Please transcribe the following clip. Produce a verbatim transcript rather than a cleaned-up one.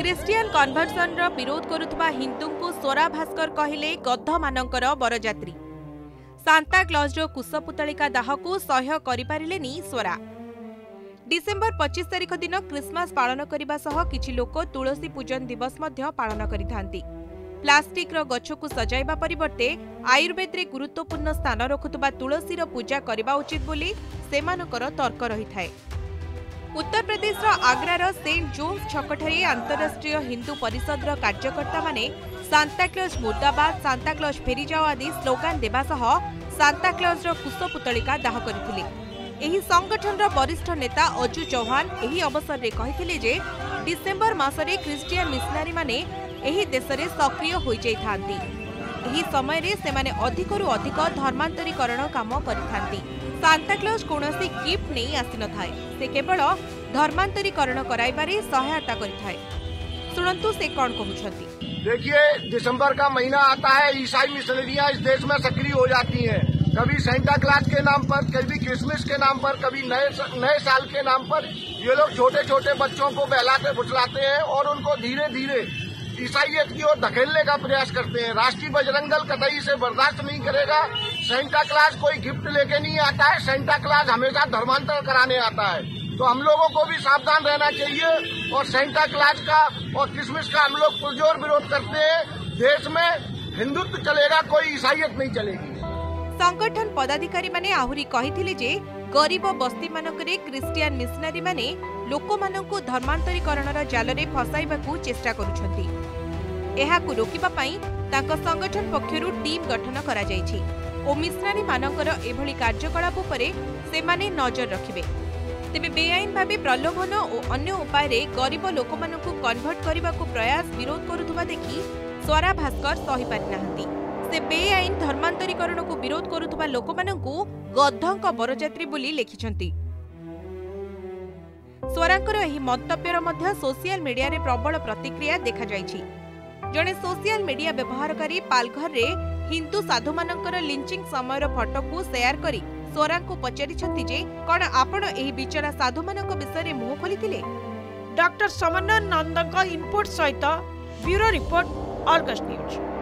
Christian conversion रो विरोध करुवा हिंदू को स्वरा भास्कर कहले गध मानकर बरजात्री। सांता क्लॉज रो कुशपुतलिका दाह को सह्य करिपारिलेनी स्वरा। डिसेम्बर पच्चीस तारिख दिन क्रिसमस पालन करने सह किछि लोक तुलसी पूजन दिवस मध्य पालन करिथांती। प्लास्टिक रो गछ को सजाइबा परिवर्ते आयुर्वेद रे गुरुत्वपूर्ण स्थान रखुतबा तुलसी रो पूजा करबा उचित बोली सेमानकर तर्क रही थाए। उत्तर प्रदेश रो आग्रा रो सेंट जोन्स छकठारे अंतरराष्ट्रीय हिंदू परिषद रो कार्यकर्ता माने सांता क्लॉज मुर्दाबाद, सांता क्लॉज फेरी जाओ आदि स्लोगान देबा सह सांता क्लॉज रो कुशपुतलिका दाह करथिले। एही संगठन रो वरिष्ठ नेता अजू चौहान एही अवसर रे कहिथिले जे डिसेम्बर मासरे क्रिश्चियन मिशनरी माने एही देश रे सक्रिय होई जाई थांती। एही समय रे सेमाने अधिकरु अधिक धर्मांतरीकरण काम करिथांती। सांता क्लॉज कोनोसी गिफ्ट नै आसी न थाए, से केवल धर्मांतरीकरण कराइबारे सहायता करिथाए। सुनंतु से कौन कहउछंती। देखिए, दिसंबर का महीना आता है, ईसाई मिशनरियां इस देश में सक्रिय हो जाती हैं। कभी सेंटा क्लॉज के नाम पर, कभी क्रिसमस के नाम पर, कभी नए नए साल के नाम पर ये लोग छोटे छोटे बच्चों को बहलाते फुसलाते हैं और उनको धीरे धीरे ईसाइयत की ओर धकेलने का प्रयास करते हैं। राष्ट्रीय बजरंग दल कतई से बर्दाश्त नहीं करेगा। सेंटा क्लॉज कोई गिफ्ट लेके नहीं आता है, सेंटा क्लॉज हमेशा धर्मांतर कराने आता है। तो हम लोगों को भी सावधान रहना चाहिए और सेंटा क्लॉज का और क्रिसमस का हम लोग पुरजोर विरोध करते हैं। देश में हिंदुत्व चलेगा, कोई ईसाइयत नहीं चलेगी। संगठन पदाधिकारी माने आहुरी कहिथिले जे गरीब बस्ती मानकरे क्रिश्चियन मिशनरी माने लोक मानकु धर्मांतरीकरणर जालरे फसाइबाकू चेष्टा करूछंती। एहाकू रोकिबा पई तांको संगठन पक्षरु टीम गठन करा जायछि ओ मिशनरी मानकर एभली कार्यकलाप उपरे सेमाने नजर रखिबे। तेबे बेआईन भावे प्रलोभन और अन्य उपाय रे गरीब लोक मानकु कन्वर्ट करबाकू प्रयास विरोध करुथुबा देखि स्वरा भास्कर सही पारि नाहंती। से बेआईन धर्मांतरीकरण को विरोध करुथुबा लोक मानकु गद्धंक बरजात्री बोली लेखिछंती। स्वरांकर एही मंतव्यर मध्य सोशल मीडिया रे प्रबल प्रतिक्रिया देखा जायछि। जणे सोशल मीडिया व्यवहारकारी पालघर रे हिंदू साधु मानकर लिंचिंग समयर फोटो को शेयर करी स्वरा को पचारिछंती जे कोन आपण एही बिचरा साधु मानक विषय रे मुह खोलिथिले। डॉक्टर समन्वय नंदक इनपुट सहित ब्यूरो रिपोर्ट अर्गस न्यूज।